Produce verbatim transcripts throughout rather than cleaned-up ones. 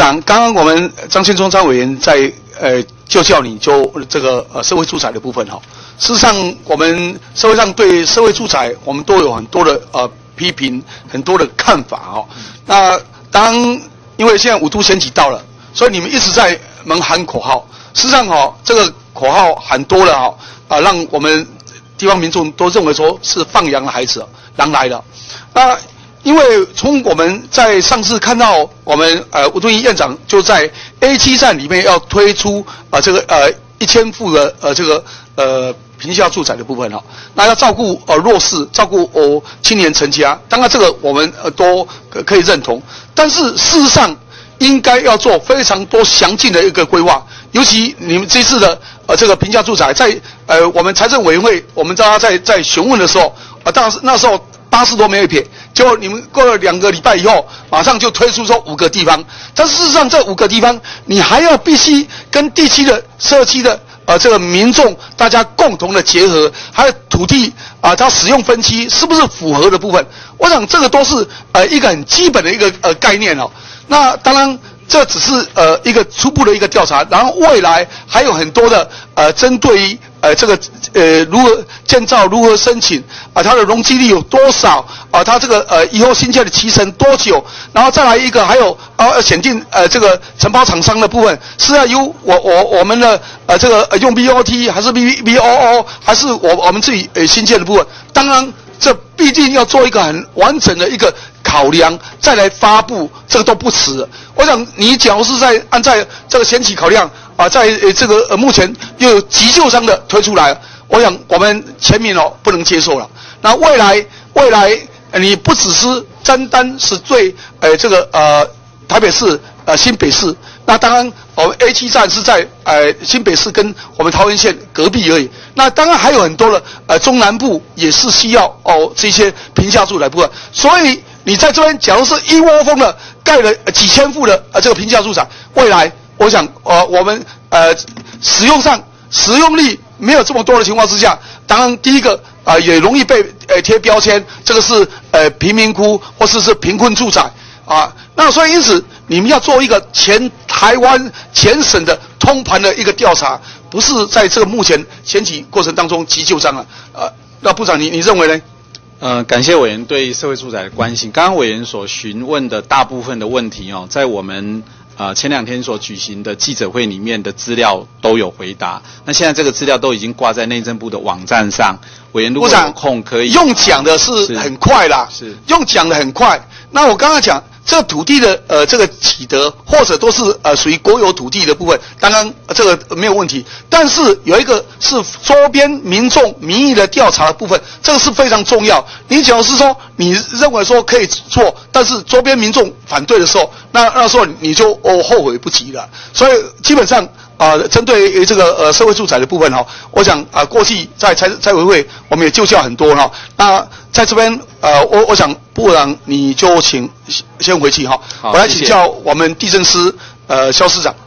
长，刚刚我们张庆忠张委员在呃就叫你就这个呃社会住宅的部分哈，事实上我们社会上对社会住宅我们都有很多的呃批评，很多的看法哈。那当因为现在五都选举到了，所以你们一直在猛喊口号，事实上哈这个口号喊多了哈啊，让我们地方民众都认为说是放羊的孩子，狼来了。那因为从我们在上次看到我们呃吴敦义院长就在 A 七 站里面要推出啊、呃、这个呃一千户的呃这个呃平价住宅的部分哈，那要照顾呃弱势，照顾哦青年成家，当然这个我们呃都可以认同，但是事实上应该要做非常多详尽的一个规划，尤其你们这次的呃这个平价住宅在呃我们财政委员会我们大家在在询问的时候啊、呃，当时那时候八十多枚一撇。结果你们过了两个礼拜以后，马上就推出说五个地方，但事实上这五个地方，你还要必须跟地区的社区的呃这个民众大家共同的结合，还有土地啊、呃、它使用分期是不是符合的部分，我想这个都是呃一个很基本的一个呃概念哦。那当然这只是呃一个初步的一个调查，然后未来还有很多的呃针对于呃这个呃如何建造，如何申请啊，它的容积率有多少啊，它这个呃以后新建的期程多久，然后再来一个还有啊选定呃这个承包厂商的部分是要由我我我们的呃这个、呃、用 B O T 还是 B B O O 还是我我们自己呃新建的部分，当然这必定要做一个很完整的一个考量，再来发布，这个都不迟。我想你假如是在按在这个前期考量啊，在呃这个呃目前又有急救章的推出来，我想我们全民哦不能接受了。那未来未来、呃、你不只是单单是对呃这个呃台北市呃新北市，那当然我们 A 七 站是在呃新北市跟我们桃园县隔壁而已。那当然还有很多的呃中南部也是需要哦这些平价住宅部分，所以你在这边假如是一窝蜂的盖了几千户的呃这个平价住宅，未来我想呃我们呃使用上使用率没有这么多的情况之下，当然第一个啊、呃、也容易被呃贴标签，这个是呃贫民窟或是是贫困住宅啊。那所以因此你们要做一个全台湾全省的通盘的一个调查，不是在这个目前选举过程当中急救章了。呃，那部长你你认为呢？ 呃，感谢委员对社会住宅的关心。刚刚委员所询问的大部分的问题哦，在我们呃前两天所举行的记者会里面的资料都有回答。那现在这个资料都已经挂在内政部的网站上，委员如果有空可以用讲的是很快啦， 是用讲的很快。那我刚刚讲这个土地的呃这个取得，或者都是呃属于国有土地的部分，当然、呃、这个没有问题。但是有一个是周边民众民意的调查的部分，这个是非常重要。你假如是说你认为说可以做，但是周边民众反对的时候，那那时候你就哦后悔不及了。所以基本上啊、呃，针对这个呃社会住宅的部分哈、哦，我想啊、呃、过去在财财委会我们也就教很多哈、哦。那在这边呃我我想部长你就请先回去哈、哦，我来请教我们地政司呃肖司长，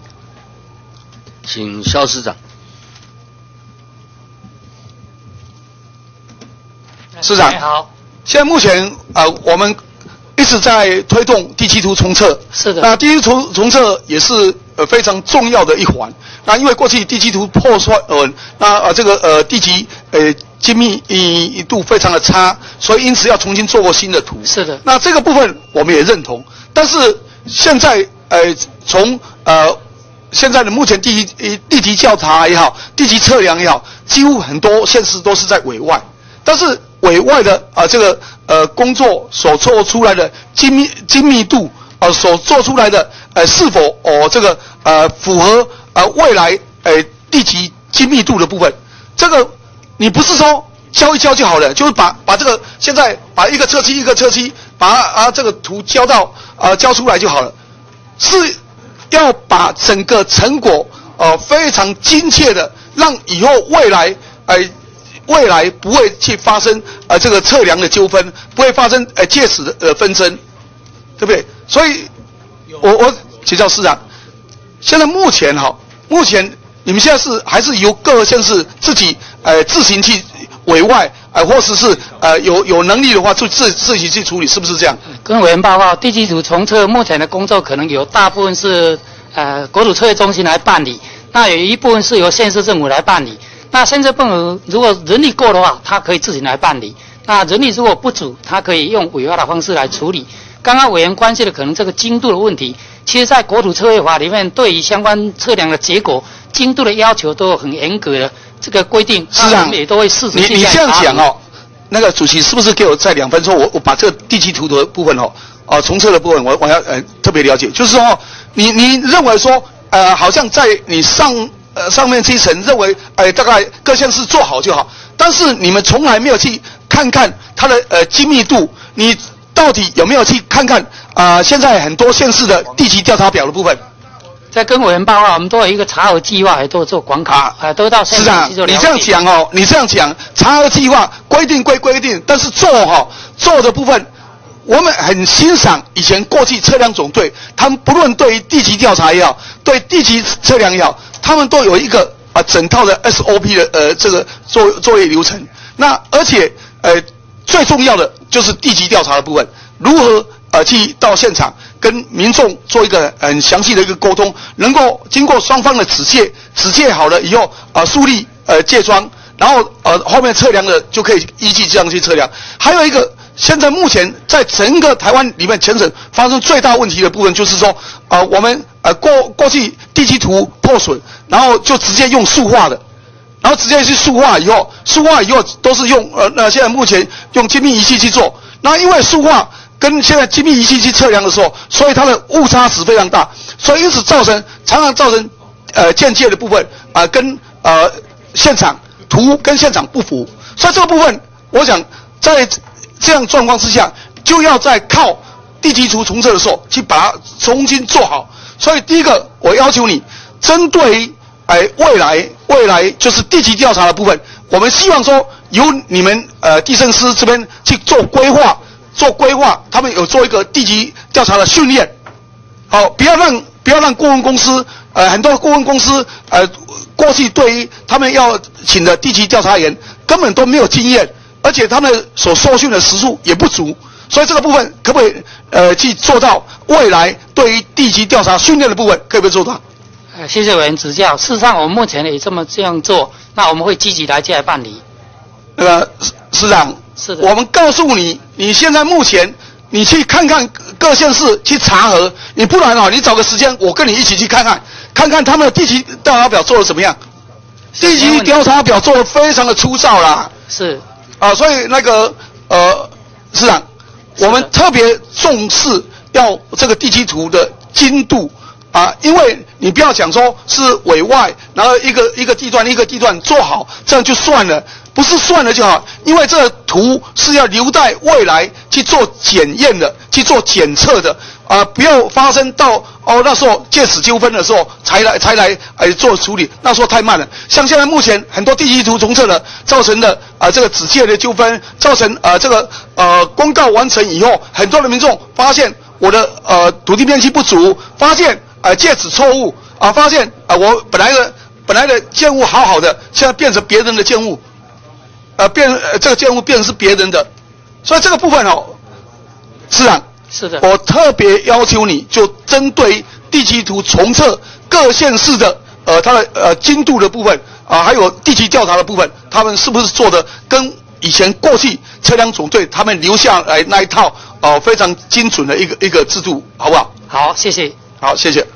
请肖司长。 司长好， 现在目前呃我们一直在推动地基图重测， 是的， 那地基图重测也是呃非常重要的一环。那因为过去地基图破坏呃那呃这个呃地基呃精密一度非常的差，所以因此要重新做过新的图。 是的， 那这个部分我们也认同，但是现在呃从呃现在的目前地地基调查也好，地基测量也好，几乎很多县市都是在委外，但是委外的啊、呃、这个呃工作所做出来的精密精密度啊、呃、所做出来的呃是否哦这个呃符合呃未来呃地基精密度的部分，这个你不是说交一交就好了，就是把把这个现在把一个测期一个测期把啊这个图交到啊、呃、交出来就好了，是要把整个成果呃非常精确的，让以后未来呃未来不会去发生呃这个测量的纠纷，不会发生呃借此的呃纷争，对不对？所以，我我请教司长，现在目前哈，目前你们现在是还是由各个县市自己呃自行去委外啊、 呃，或者是呃有有能力的话，就自自己去处理，是不是这样？ 跟委员报告，地基图重测目前的工作可能有大部分是呃国土测绘中心来办理，那有一部分是由县市政府来办理。那县市政府如果人力够的话，他可以自己来办理；那人力如果不足，他可以用委外的方式来处理。刚刚委员关切的可能这个精度的问题，其实在国土测绘法里面，对于相关测量的结果精度的要求都有很严格的这个规定， 是啊， 也都会适时你你这样讲哦，那个主席是不是给我再两分钟？我我把这个地基图的部分哦，哦重测的部分我我要呃特别了解，就是说你你认为说呃好像在你上呃上面这一层认为呃大概各县市做好就好，但是你们从来没有去看看它的呃精密度，你到底有没有去看看啊、呃？现在很多县市的地籍调查表的部分。 在跟委员报告，我们都有一个查核计划，也都做广考啊、呃，都到县长去做了解。 你这样讲哦，你这样讲，查核计划规定归规定，但是做哈、哦、做的部分，我们很欣赏以前过去测量总队，他们不论对于地籍调查也好，对地籍测量也好，他们都有一个啊整套的 S O P 的呃这个作作业流程。那而且呃最重要的就是地籍调查的部分，如何呃去到现场。跟民众做一个很详细的一个沟通，能够经过双方的指界，指界好了以后，呃，树立呃界桩，然后呃后面测量的就可以依据这样去测量。还有一个，现在目前在整个台湾里面全省发生最大问题的部分，就是说，呃，我们呃过过去地基图破损，然后就直接用塑化的，然后直接去塑化以后，塑化以后都是用呃那现在目前用精密仪器去做，那因为塑化。跟现在精密仪器去测量的时候，所以它的误差值非常大，所以因此造成常常造成呃间接的部分啊、呃、跟呃现场图跟现场不符，所以这个部分我想在这样状况之下，就要在靠地基图重测的时候去把它重新做好。所以第一个我要求你，针对于哎、呃、未来未来就是地基调查的部分，我们希望说由你们呃地政司这边去做规划。做规划，他们有做一个地籍调查的训练，好，不要让不要让顾问公司，呃，很多顾问公司，呃，过去对于他们要请的地籍调查员根本都没有经验，而且他们所受训的时数也不足，所以这个部分可不可以呃去做到未来对于地籍调查训练的部分可不可以做到？ 呃，谢谢委员指教。事实上，我们目前也这么这样做，那我们会积极来进来办理。 那个市长。 是的， 我们告诉你，你现在目前你去看看各县市去查核，你不然啊，你找个时间，我跟你一起去看看，看看他们的地籍调查表做的怎么样。地籍调查表做的非常的粗糙啦。 是啊，所以那个呃，市长，我们特别重视要这个地基图的精度啊，因为你不要讲说是委外，然后一个一个地段一个地段做好，这样就算了。不是算了就好，因为这个图是要留待未来去做检验的，去做检测的啊、呃，不要发生到哦那时候借此纠纷的时候才来才来哎做处理，那时候太慢了。像现在目前很多地基图重测的造成的啊、呃、这个指界的纠纷，造成啊、呃、这个呃公告完成以后，很多的民众发现我的呃土地面积不足，发现呃借此错误啊、呃，发现啊、呃、我本来的本来的建物好好的，现在变成别人的建物。呃，变呃这个建物变成是别人的，所以这个部分哦，市长是的， 我特别要求你就针对地基图重测各县市的呃它的呃精度的部分啊、呃，还有地基调查的部分，他们是不是做的跟以前过去测量总队他们留下来那一套呃非常精准的一个一个制度，好不好？ 好，谢谢。 好，谢谢。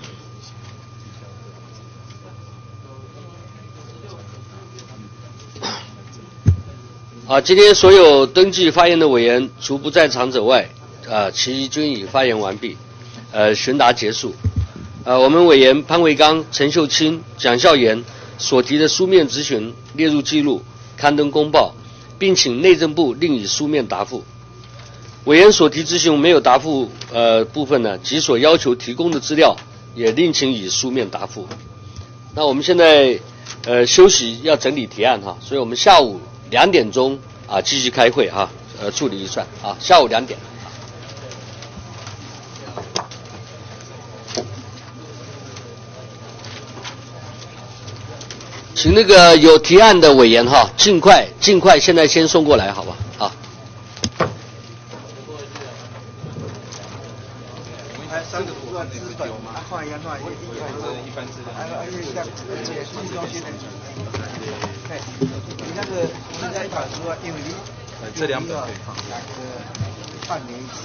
啊，今天所有登记发言的委员，除不在场者外，啊，其余均已发言完毕，呃，询答结束。呃，我们委员潘维刚、陈秀清、蒋孝严所提的书面质询列入记录，刊登公报，并请内政部另以书面答复。委员所提质询没有答复呃部分呢，及所要求提供的资料也另请以书面答复。那我们现在呃休息要整理提案哈，所以我们下午两点钟啊继续开会哈，呃处理预算啊，下午两点。 请那个有提案的委员哈，尽快尽快，现在先送过来，好吧？好。 三个图案资本嘛，换一样换一样，一般资料，还有还有像这些新中心的，对，你那个你在考试啊，因为你这两本可以放， 两个半年。